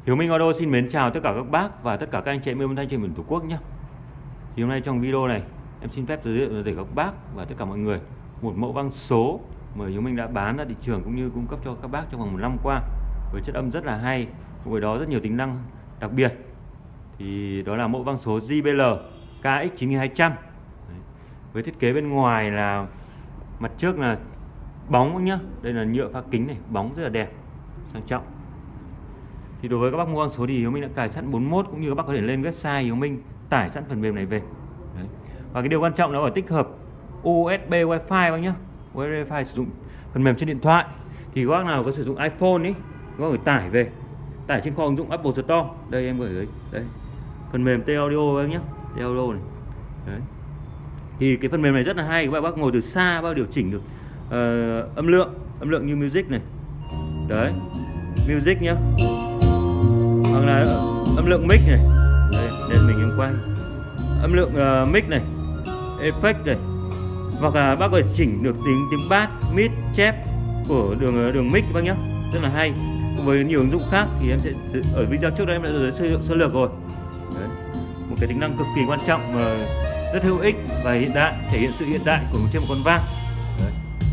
Hiếu Minh Auto xin mến chào tất cả các bác và tất cả các anh chị em yêu âm thanh trên miền Tổ quốc nhé. Thì hôm nay trong video này em xin phép giới thiệu để các bác và tất cả mọi người một mẫu vang số mà Hiếu Minh đã bán ra thị trường cũng như cung cấp cho các bác trong vòng 1 năm qua, với chất âm rất là hay, cùng với đó rất nhiều tính năng đặc biệt. Thì đó là mẫu vang số JBL KX9200. Với thiết kế bên ngoài là mặt trước là bóng nhá, đây là nhựa pha kính này, bóng rất là đẹp, sang trọng. Thì đối với các bác mua vang số thì Hiếu Minh đã cài sẵn 41, cũng như các bác có thể lên website Hiếu Minh tải sẵn phần mềm này về. Đấy. Và cái điều quan trọng đó là tích hợp USB Wi-Fi bác nhá. USB Wi-Fi sử dụng phần mềm trên điện thoại. Thì các bác nào có sử dụng iPhone ấy, các bác phải tải về, tải trên kho ứng dụng Apple Store. Đây em gửi đây. Phần mềm T-Audio bác nhá, T-Audio này. Đấy. Thì cái phần mềm này rất là hay, các bác ngồi từ xa bác điều chỉnh được âm lượng như music này. Đấy. Music nhá. Hoặc là âm lượng mic này. Đây, nên mình em quay. Âm lượng mic này, effect này. Hoặc là bác có thể chỉnh được tiếng bass, mid, chép của đường mic bác nhá. Rất là hay. Cùng với nhiều ứng dụng khác thì em sẽ ở video trước đây em đã giới thiệu sơ lược rồi. Đấy. Một cái tính năng cực kỳ quan trọng mà rất hữu ích và hiện đại, thể hiện sự hiện đại của trên một con vang. Đấy.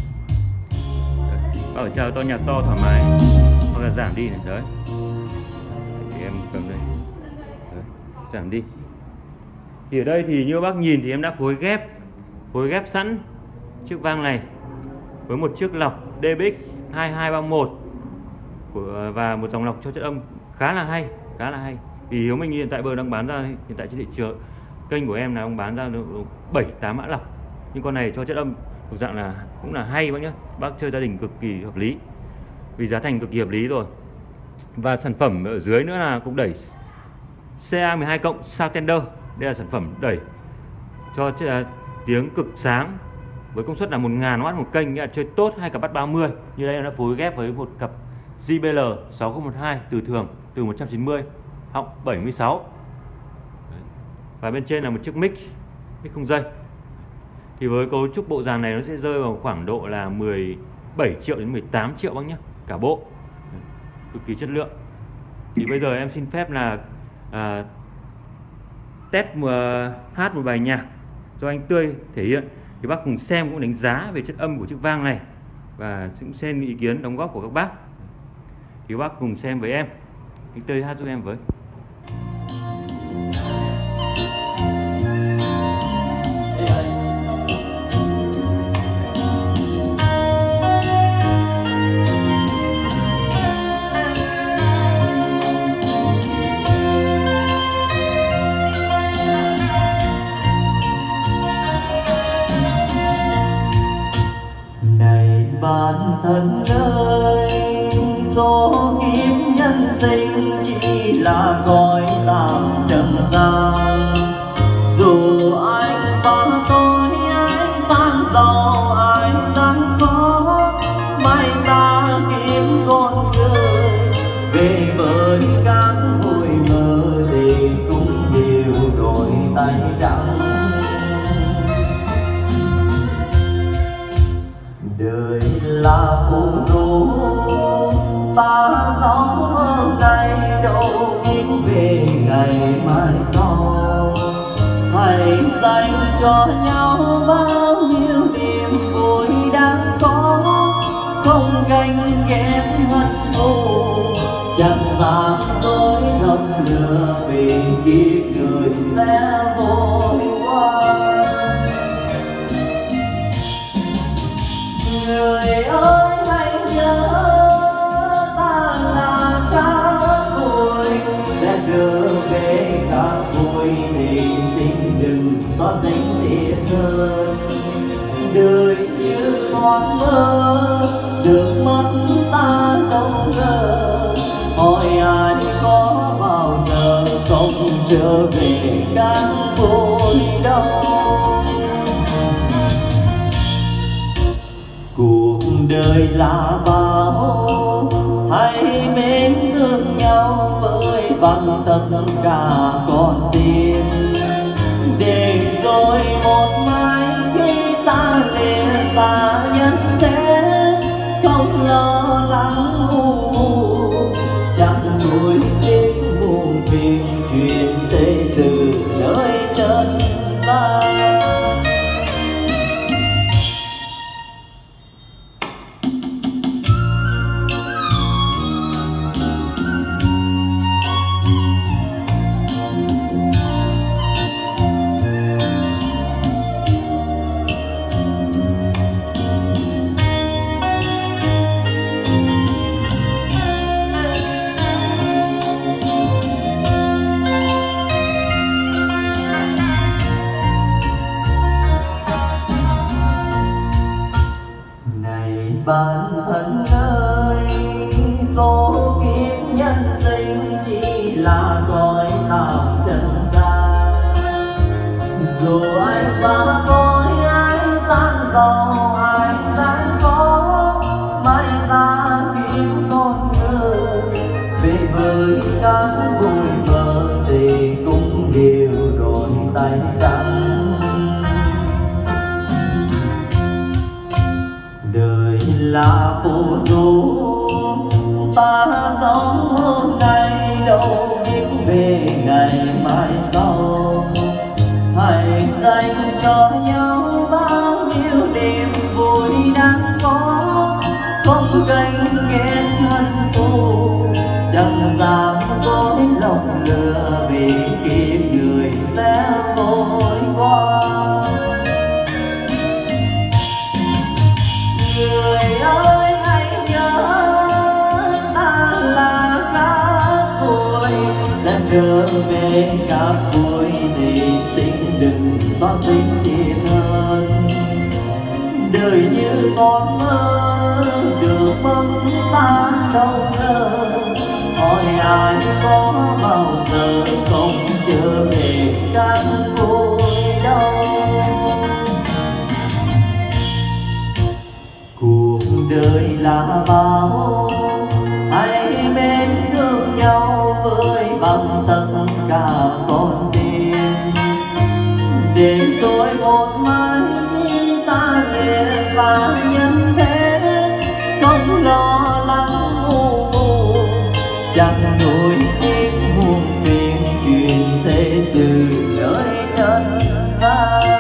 Đấy. Bác phải chào to, nhạc to thoải mái hoặc là giảm đi này. Đấy. Thì em cầm đây. Đấy. Giảm đi. Thì ở đây thì như bác nhìn thì em đã phối ghép sẵn chiếc vang này với một chiếc lọc DBX 2231 và một dòng lọc cho chất âm khá là hay. Vì Hiếu Minh hiện tại đang bán ra hiện tại trên thị trường kênh của em là ông bán ra 7-8 mã lọc, nhưng con này cho chất âm thuộc dạng là cũng là hay bác nhé. Bác chơi gia đình cực kỳ hợp lý vì giá thành cực kỳ hợp lý rồi. Và sản phẩm ở dưới nữa là cục đẩy CA12 cộng Soundtender. Đây là sản phẩm đẩy cho tiếng cực sáng với công suất là 1000W một kênh, nghĩa là chơi tốt 2 cặp bass 30. Như đây nó phối ghép với một cặp JBL 6012 từ thường từ 190 họng 76. Đấy. Và bên trên là một chiếc mic không dây. Thì với cấu trúc bộ dàn này nó sẽ rơi vào khoảng độ là 17 triệu đến 18 triệu bác nhé, cả bộ. Đấy. Cực kỳ chất lượng. Thì bây giờ em xin phép là test hát một bài nhạc cho anh Tươi thể hiện, thì bác cùng xem cũng đánh giá về chất âm của chiếc vang này và cũng xem ý kiến đóng góp của các bác. Thì bác cùng xem với em. Anh Tươi hát giúp em với. Bản thân ơi, số kiếp nhân sinh chỉ là gói tạm trần gian. Dù anh và tôi ai sang giàu ai gian khó, mai xa kiếm con người về với các vui mơ thì cũng đều đổi tay trắng. Đời là phù du, ta sống hôm nay đâu biết về ngày mai sau. Hãy dành cho nhau bao nhiêu niềm vui đang có, không ganh ghét hận thù, chẳng dám dối gầm lừa vì kiếp người sẽ vội qua. Người ơi hãy nhớ ta là cá vui, sẽ đưa về cá vui thì xin đừng có tính thiệt hơn. Đời như thoáng mơ được mất ta không ngờ, hỏi ai có bao giờ không trở về cá vui đâu. Cuộc đời là bao, hãy mến thương nhau với bằng tất cả con tim, để rồi một mai khi ta lìa xa nhân thế, không lo lắng u chẳng nuối tiếc. là phù du, ta sống hôm nay đâu biết về ngày mai sau. Hãy dành cho nhau bao nhiêu niềm vui đang có, không ganh ghét hận thù, chẳng dám dối lòng lừa vì kiếp người sẽ vội qua. Người ơi hãy nhớ ta là cát bụi, sẽ trở về cát bụi thì xin đừng toan tính thiệt hơn. Đời như con mơ được mong ta đâu ngờ, hỏi ai có bao giờ không trở về cát bụi đâu. Cuộc đời là bao, hãy mến thương nhau với bằng tất cả con tim, để rồi một mai ta lìa xa nhân thế, không lo lắng u buồn, chẳng nổi tiếng muôn phiền chuyện thế sự lời trần gian.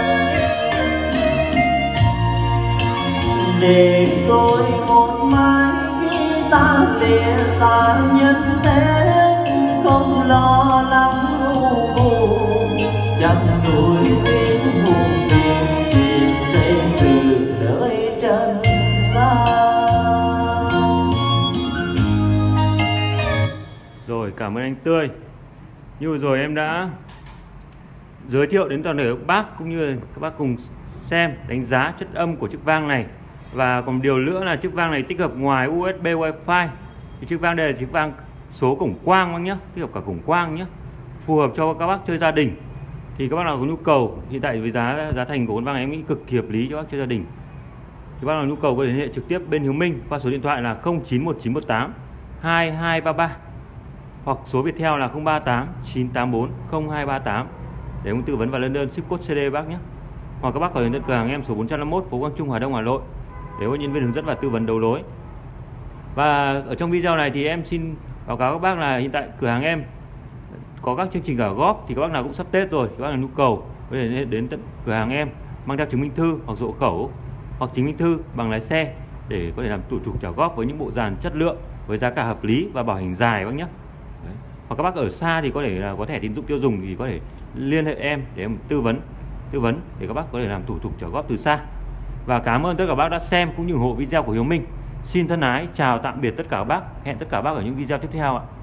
Để rồi một mai khi ta lìa xa nhân thế, không lo lắng u buồn, chẳng nổi tiếng muôn phiền chuyện thế sự đời trần gian. Rồi, cảm ơn anh Tươi. Như vừa rồi em đã giới thiệu đến toàn thể các bác cũng như các bác cùng xem đánh giá chất âm của chiếc vang này. Và còn điều nữa là chiếc vang này tích hợp ngoài USB Wi-Fi. Thì chiếc vang đây là chiếc vang số cổng quang bác nhé, tích hợp cả cổng quang nhé, phù hợp cho các bác chơi gia đình. Thì các bác nào có nhu cầu, hiện tại với giá thành của con vang này em nghĩ cực kỳ hợp lý cho bác chơi gia đình. Thì các bác nào nhu cầu có thể liên hệ trực tiếp bên Hiếu Minh qua số điện thoại là 091918 2233 hoặc số Viettel là 038 984 0238 để ông tư vấn và lên đơn ship code CD bác nhé. Hoặc các bác có thể đến cửa hàng em số 451 phố Quang Trung, Hà Đông, Hà Nội để có nhân viên hướng dẫn và tư vấn đấu nối. Và ở trong video này thì em xin báo cáo các bác là hiện tại cửa hàng em có các chương trình cả góp, thì các bác nào cũng sắp Tết rồi, các bác nào nhu cầu có thể đến tận cửa hàng em mang theo chứng minh thư hoặc sổ khẩu hoặc chứng minh thư bằng lái xe để có thể làm thủ tục trả góp với những bộ dàn chất lượng với giá cả hợp lý và bảo hành dài bác nhé. Đấy. Hoặc các bác ở xa thì có thể là có thẻ tín dụng tiêu dùng thì có thể liên hệ em để em tư vấn để các bác có thể làm thủ tục trả góp từ xa. Và cảm ơn tất cả các bác đã xem cũng như ủng hộ video của Hiếu Minh. Xin thân ái chào tạm biệt tất cả các bác, hẹn tất cả các bác ở những video tiếp theo ạ.